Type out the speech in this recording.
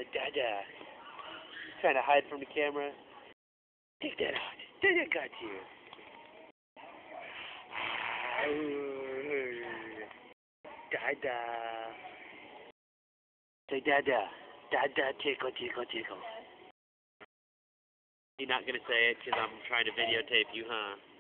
Dada. Trying to hide from the camera. Take that out. Dada got you. Dada. Say Dada. Dada, tickle, tickle, tickle. You're not going to say it because I'm trying to videotape you, huh?